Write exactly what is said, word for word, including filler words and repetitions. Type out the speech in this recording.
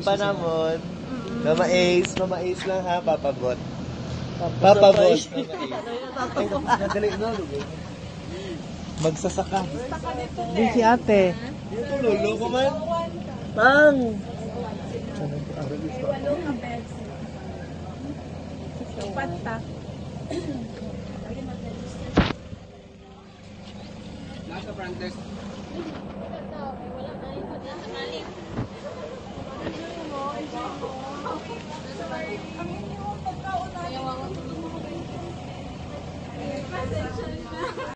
panamon. Mama Ace, Mama Ace lang ha, papabot. Papabot. Ay, nadali na, lugo. Magsasaka. Din si ate. Dito, lulo ko man. Pang! Walo ka beds. Upat pa. Nasa front desk. Wala na rin. Nasa mali.